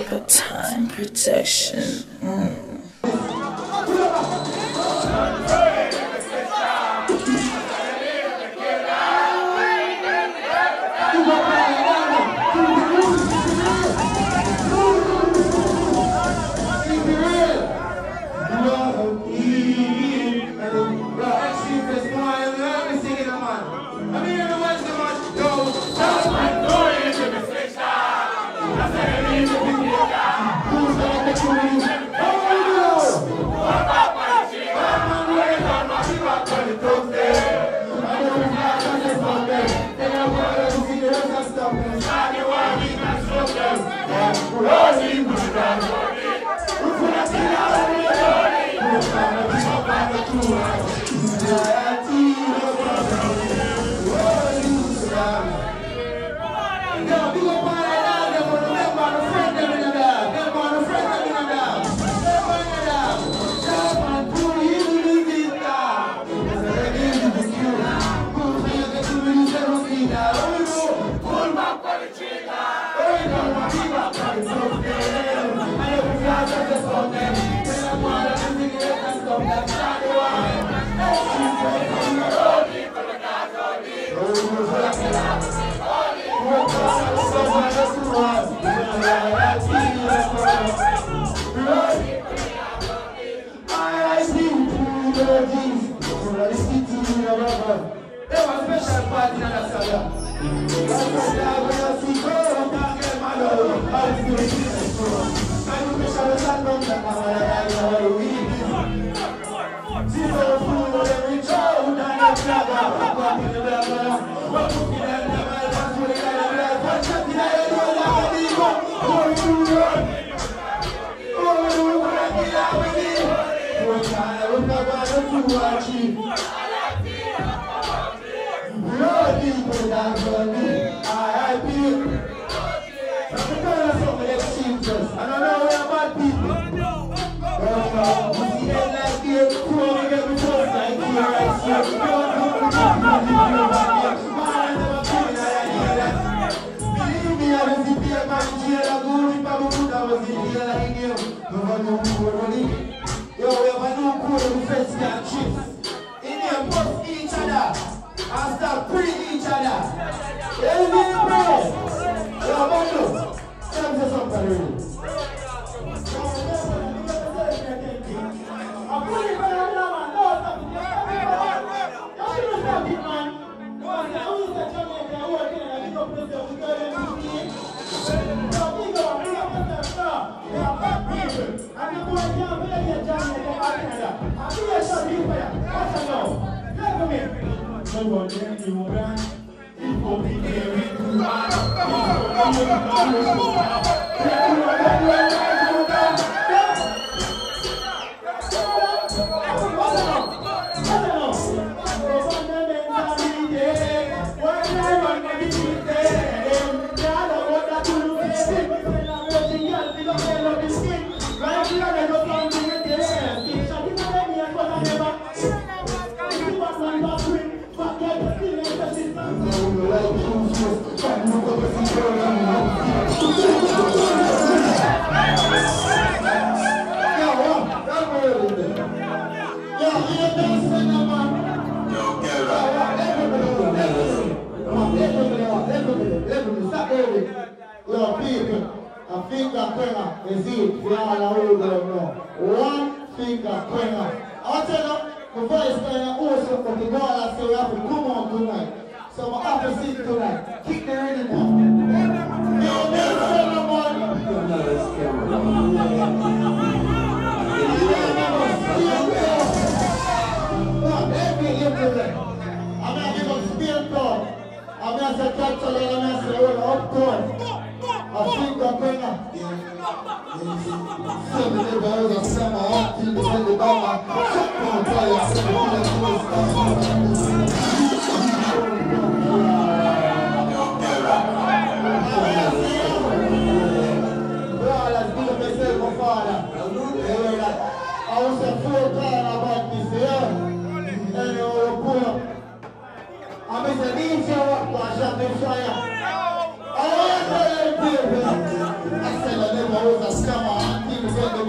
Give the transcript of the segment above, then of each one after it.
Super time protection.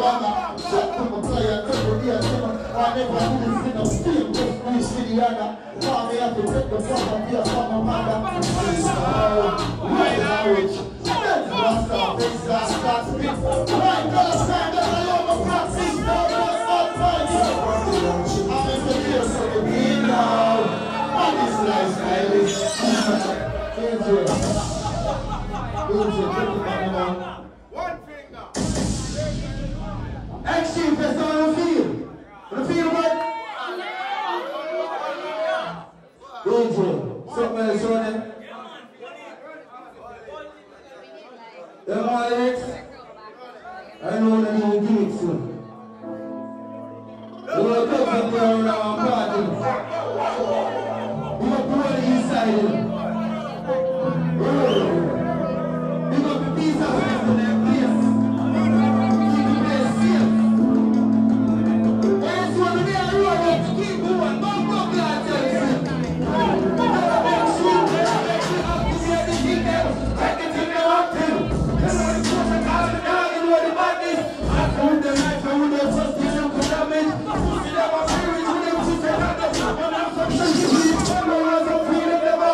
One finger. Action, that's all you feel. You feel what? Something else on it. Alex, I know that you will do it soon. You will come there around our party. You will put it inside him. You got the piece of this in their place. Keep the place safe. Yes, you want to be a road to keep moving. Don't go glad to you. Make sure you have to get the details. Take it to the hotel. You know the course of all the dog, you know the badness. I found the life, I would have first been able to damage. You see them a spirit, you know to take out the flap and have some shit. You know what's up, feel it never.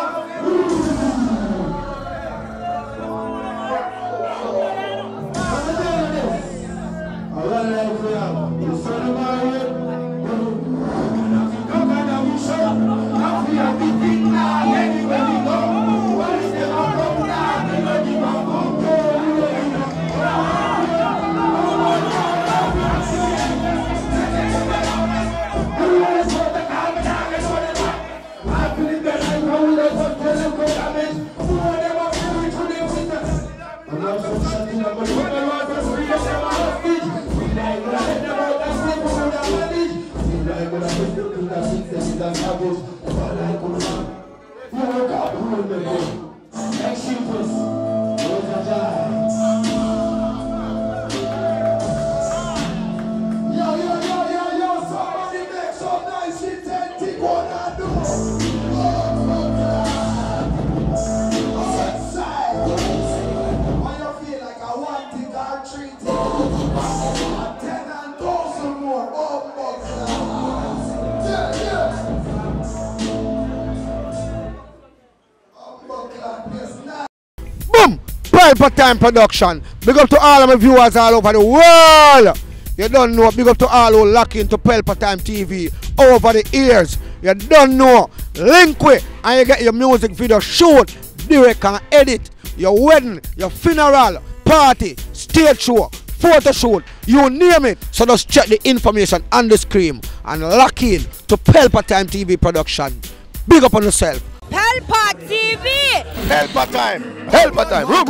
Pelpa Time production. Big up to all of my viewers all over the world. You don't know. Big up to all who lock into Pelpa Time TV over the years. You don't know. Link with and you get your music video shoot, direct and edit. Your wedding, your funeral, party, stage show, photo shoot, you name it. So just check the information on the screen and lock in to Pelpa Time TV production. Big up on yourself. Pelpa TV! Pelpa Time! Pelpa Time! Room!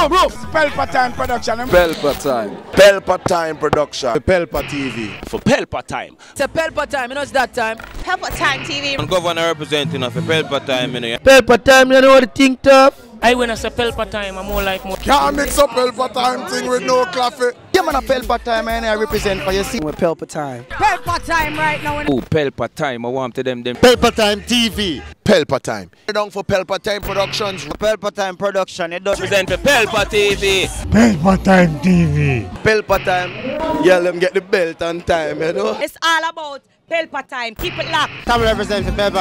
Pelpa Time production. Pelpa Time! Pelpa Time production. Pelpa TV. For Pelpa Time. It's a Pelpa Time, you know it's that time. Pelpa Time TV. I'm governor representing of Pelpa Time, you know. Pelpa Time, you know what the thing tough? I when I say Pelpa Time, I'm more like more. Can't mix up Pelpa Time thing with no coffee. Yeah, man, a Pelpa Time, and I represent for you. See, we're Pelpa Time. Pelpa Time right now. Oh, Pelpa Time, I want to them. Pelpa Time TV. Pelpa Time. You're down for Pelpa Time Productions. Pelpa Time production. It does Represent for Pelpa TV. Pelpa Time TV. Pelpa Time. Yeah, let them get the belt on time, you know. It's all about Pelpa Time. Keep it locked. Come represent for Pelpa,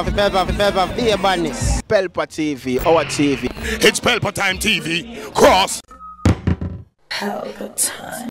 the badness. Pelpa TV, our TV. It's Pelpa Time TV. Cross. Pelpa Time.